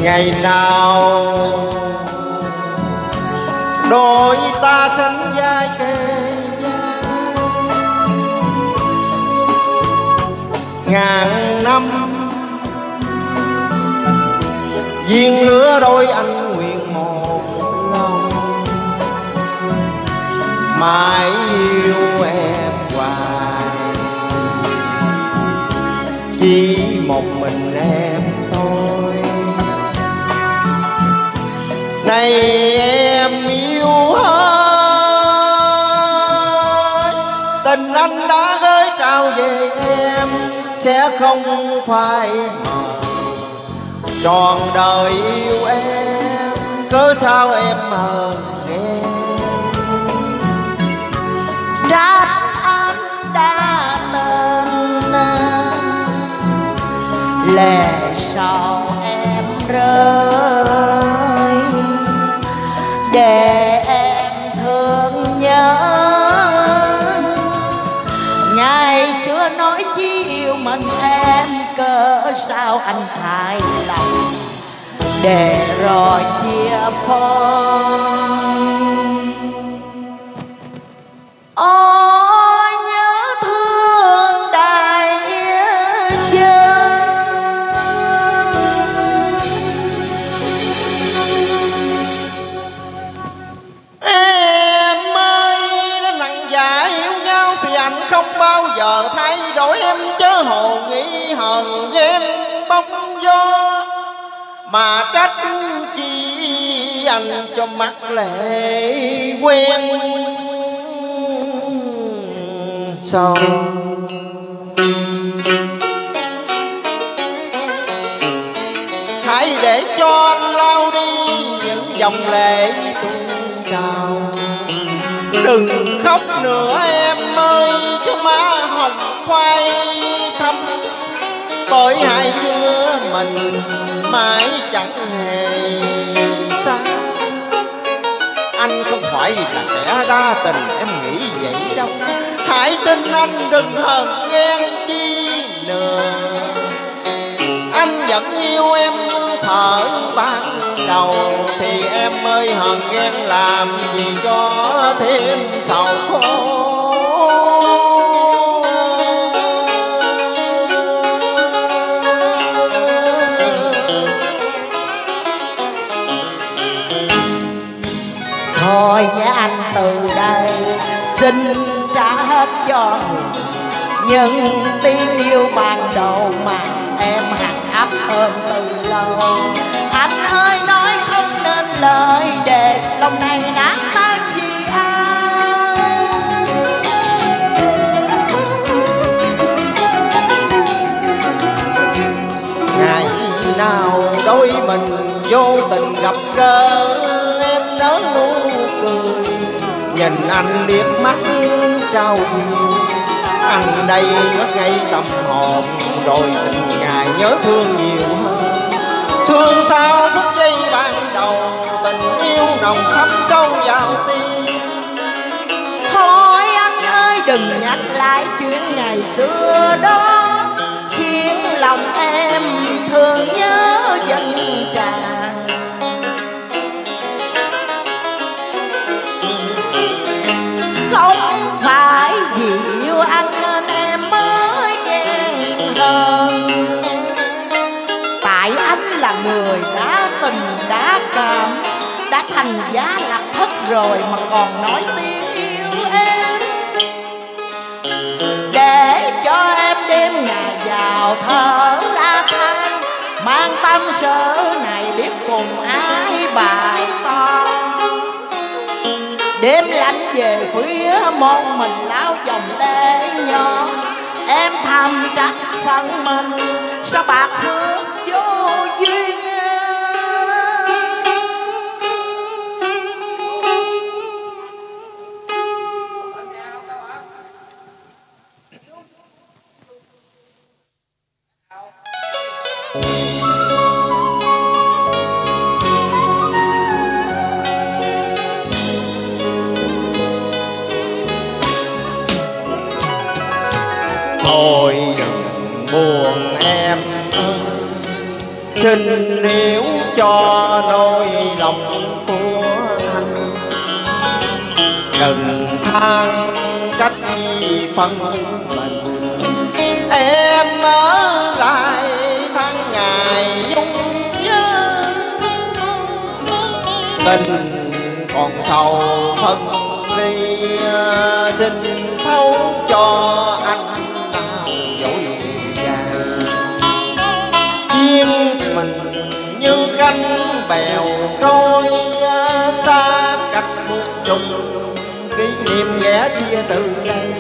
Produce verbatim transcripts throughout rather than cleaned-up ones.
Ngày nào đôi ta sánh vai kề vai, ngàn năm duyên lứa đôi anh nguyện một lòng, mãi yêu em hoài, chỉ một mình em thôi. Này em yêu hết, tình anh đã gửi trao về em sẽ không phai mờ, trọn đời yêu em, cớ sao em hờn em. Trách anh đã nên lệ sao em rơi, để em thương nhớ. Ngày xưa nói chỉ yêu mình em, cớ sao anh hài lòng để rồi chia phôi. Ôi nhớ thương đại dương, em ơi nặng dạ yêu nhau thì anh không bao giờ thay đổi em, chớ hồ nghĩ hờn ghen bóng gió, mà trách chi anh cho mắt lệ quen sao. Hãy để cho anh lau đi những dòng lệ tuôn trào, đừng khóc nữa em ơi cho má hồng phai thắm, bởi hai đứa mình mãi chẳng hề xa. Anh không phải là kẻ đa tình em nghĩ vậy đâu, hãy tin anh đừng hờn ghen chi nữa. Anh vẫn yêu em như thở ban đầu, thì em ơi hờn ghen làm gì cho thêm sầu khổ. thôi nhé anh từ đây xin trả hết cho người những tiếng yêu ban đầu mà em hằng ấp ôm từ lâu. Anh ơi nói không nên lời để lòng này đáng mang gì anh. Ngày nào đôi mình vô tình gặp gỡ, em nở nụ cười nhìn anh liếc mắt trao yêu. Anh đây mất ngay tâm hồn rồi tình ngày nhớ thương nhiều hơn. Thương sao phút giây ban đầu tình yêu nồng thắm sâu vào tim. Thôi anh ơi đừng nhắc lại chuyện ngày xưa đó, khiến lòng em thương nhớ dần tràn. Không phải vì yêu anh nên em mới ghen hơn, tại anh là người đã tình đã cảm, đã thành giá lạc thất rồi mà còn nói tiếng yêu em. Để cho em đêm ngày vào thở la than, mang tâm sự này biết cùng ai bài to. Đêm lạnh về khuya một mình lao dòng lệ nhỏ, em thầm trách phận mình sao bạc thương vô duyên. Thôi đừng buồn em ơi, xin hiểu cho nỗi lòng của anh, đừng than trách gì phân mình. Em ở lại tháng ngày dung nhớ, tình còn sầu phân ly, xin thấu cho anh nào dối vàng. Duyên mình như cánh bèo trôi xa cách một trùng, kỷ niệm ghé chia từ đây.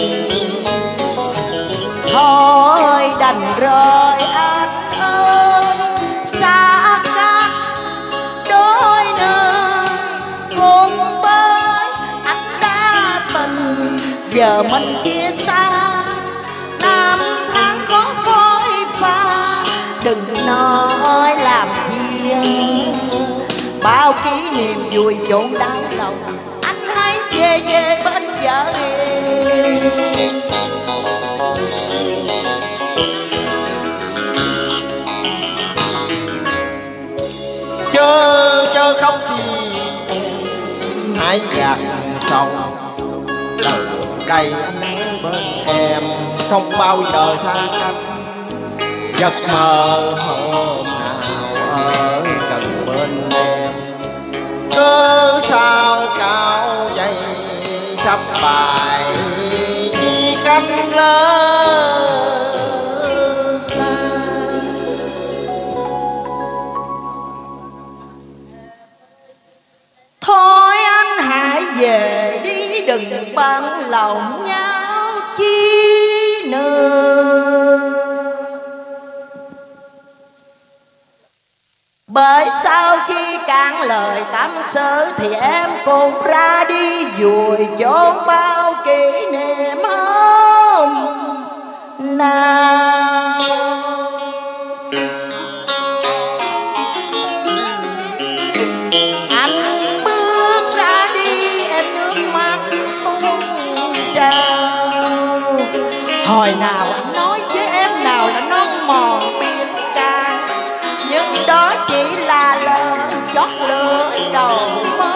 Thôi đành rồi anh ơi, xa cách đôi nơi cùng với anh đã tình, giờ mình chia xa năm tháng khó phôi pha. Đừng nói làm chi bao kỷ niệm vui chốn đau lòng, anh hãy về về bên vợ hiền. Chớ chớ khóc chi em hãy gạt sầu, từ đây anh bên em không bao giờ xa cách. Giấc mơ hôm nào ở gần bên em, cớ sao cao dây sắp bài đi cánh lơ. Thôi anh hãy về đi, đừng bận lòng nhau chi nữa. Bởi sau khi cạn lời tâm sự thì em cũng ra đi vùi chốn bao kỷ niệm hôm nào. Anh bước ra đi em nước mắt tuôn trào. Hồi nào anh nói với em nào là non mòn biển cả, nhưng đó chỉ là lời chót lửa đầu mơ.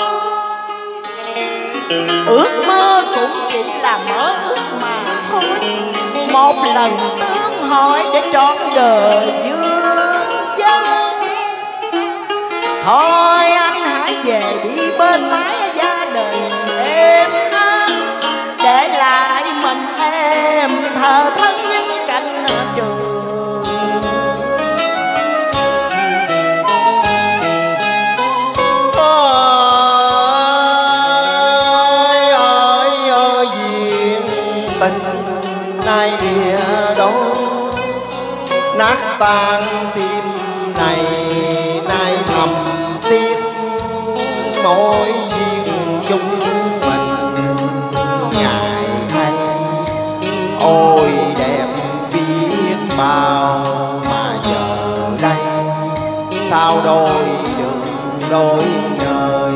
Ước mơ cũng chỉ là mơ ước mà thôi, một lần tương hỏi để trọn đời dương dân. Thôi anh hãy về đi bên mái gia đình em anh, để lại mình em thờ thân những cạnh trường. Nay địa đô nát tan tim này, nay thầm tiếc mỗi duyên dung mình ngài hay. Ôi đẹp biết bao mà giờ đây sao đôi đường đôi nơi.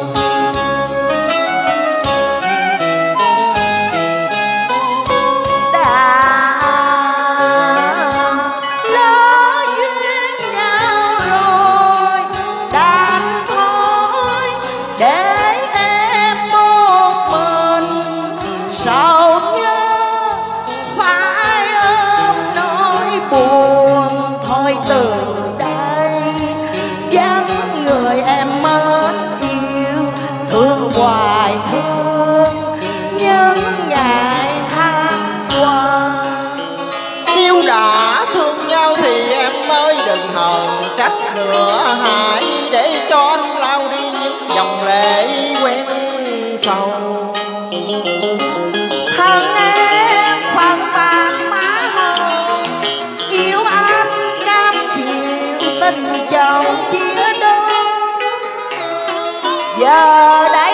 Trách nữa hãy để cho anh lau đi những dòng lệ quen sầu. Thân em phần vàng má hồng, yêu anh cam chịu tình chồng chia đôi. Giờ đây